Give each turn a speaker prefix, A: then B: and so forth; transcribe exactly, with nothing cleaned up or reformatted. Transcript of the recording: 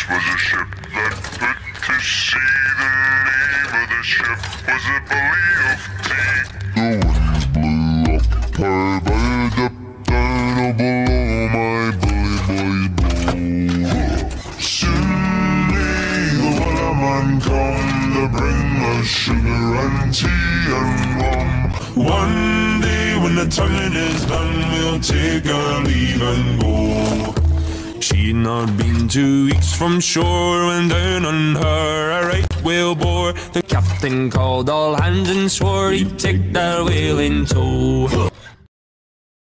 A: was a ship that put to sea. The name of the ship was a Billy of Tea. The winds blew up her bow, up down or below my bully boys blow. Soon may the Wellerman come to bring us sugar and tea and rum. One day when the tonguing is done, we'll take our leave and go. She'd not been two weeks from shore when down on her a right whale bore. The captain called all hands and swore he'd take that whale in tow.